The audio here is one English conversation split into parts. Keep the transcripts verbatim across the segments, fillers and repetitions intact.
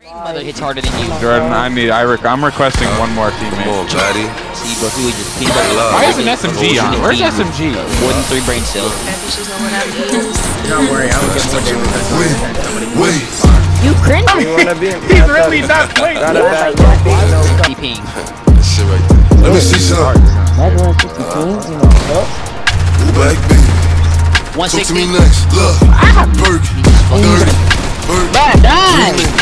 Mother hits harder than you. Jordan, I need I rec I'm requesting one more teammate. Come on, Daddy. See, bro, if we would just peanut butter. Why is an S M G on? Where's S M G? More than three brain cells. Don't worry, I will get more damage. Wait, wait. You cringe? He's really not playing. TPing. That shit right there. Let me see some. Who back, baby? one Talk to sixty. me next. Look. Berg. thirty. Berg. Die!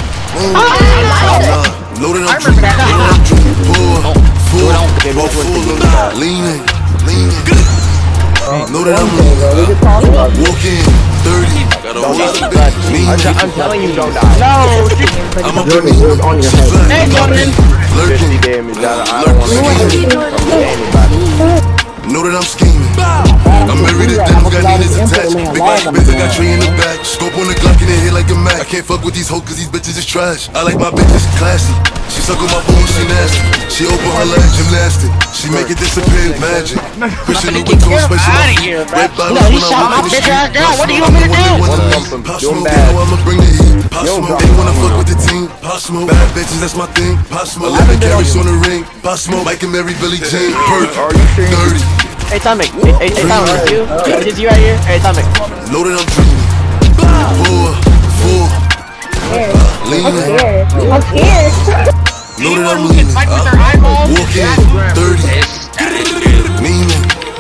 Loaded up, drink. Loaded up, drink. Pour. Full. Ball full. Leaning. Leaning. Know that I'm leaning. Walk in. thirty. Got a whole lot of bitch. I'm telling you, don't die. No! I'm up in the on your head. Hey, Jordan! lurking. Damage. I don't want to anybody. Know that I'm scheming. I'm married to them, got needed attached. Big body bitch, I got tree in the back. Scope on the Glock and it hit like a Mac. I can't fuck with these hoes cause these bitches is trash. I like my bitches classy. She suck on my bones, she nasty. She open her legs, gymnastic. She make it disappear, magic. Christian Louboutin, special my feet. Red bottoms when I'm walking the street. What do you want me to do? Pop Smoke, they know I'ma bring the heat. Pop Smoke, they wanna fuck with the team. Pop Smoke, bad bitches, that's my thing. Pop Smoke, eleven carats on the ring. Pop Smoke, Mike and Mary, Billie Jean. Perk, thirty. Hey, Tomic. Hey, hey, Tomic. You? Is this you right here? Hey, Tomic. Loaded, I'm dreaming. Four, four. Leaning. I'm scared. Loaded, I'm leaning. Walk in, thirty. Meaning.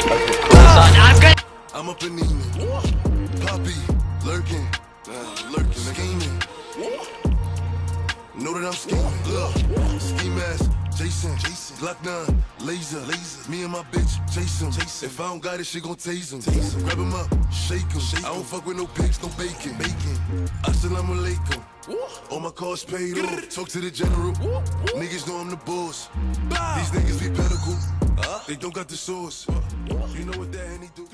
I'm up in Neiman. Poppy, lurking. Lurking, scheming. Know that I'm scheming. Look, ski mask, Jason. Jason. Glock nine, laser. Laser. Me and my bitch, Jason. Jason. If I don't got it, she gon' tase him. Tase him. Grab him up, shake him. Shake I don't fuck with no pigs, no bacon. Bacon. Assalamu alaikum. All my cars paid off. Talk to the general. Niggas know I'm the boss. These niggas be pedicle. They don't got the sauce. You know what that Henny do?